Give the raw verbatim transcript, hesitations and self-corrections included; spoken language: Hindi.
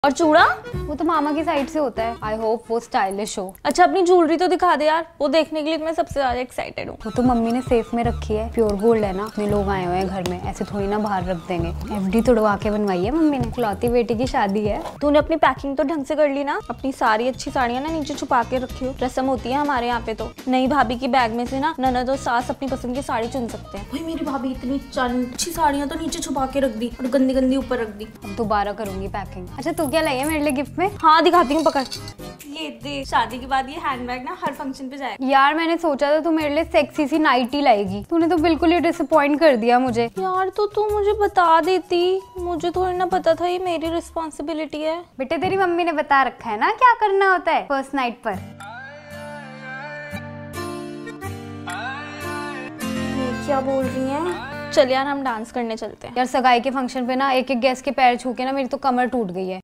और चूड़ा वो तो मामा की साइड से होता है। आई होप वो स्टाइलिश हो। अच्छा अपनी ज्वेलरी तो दिखा दे यार, वो देखने के लिए मैं सबसे ज्यादा एक्साइटेड हूँ। वो तो मम्मी ने सेफ में रखी है, प्योर गोल्ड है ना। इतने लोग आए हुए हैं घर में, ऐसे थोड़ी ना बाहर रख देंगे। एफडी तोड़वा के बनवाई है मम्मी ने, इकलौती बेटी की शादी है। तूने अपनी पैकिंग तो ढंग से कर ली ना? अपनी सारी अच्छी साड़ियाँ ना नीचे छुपा के रखी हो, रस्म होती है हमारे यहाँ पे। तो नई भाभी की बैग में से ना ननद और सास अपनी पसंद की साड़ी चुन सकते हैं। भाई मेरी भाभी इतनी अच्छी साड़ियाँ तो नीचे छुपा के रख दी और गंदी गंदी ऊपर रख दी। अब दोबारा करूंगी पैकिंग। अच्छा तू क्या लाई है मेरे लिए गिफ्ट में? हाँ दिखाती हूँ, पकड़। ये देख, शादी के बाद ये हैंडबैग ना हर फंक्शन पे जाएगा। यार मैंने सोचा था तू मेरे लिए सेक्सी सी नाइटी लाएगी, तूने तो बिल्कुल ही डिसअपॉइंट कर दिया मुझे। यार तो तू मुझे बता देती, मुझे थोड़ी ना पता था ये मेरी रिस्पॉन्सिबिलिटी है। बेटे तेरी मम्मी ने बता रखा है ना क्या करना होता है फर्स्ट नाइट पर। ये क्या बोल रही है? चल यार हम डांस करने चलते हैं। यार सगाई के फंक्शन पे ना एक एक गेस्ट के पैर छू के ना मेरी तो कमर टूट गई है।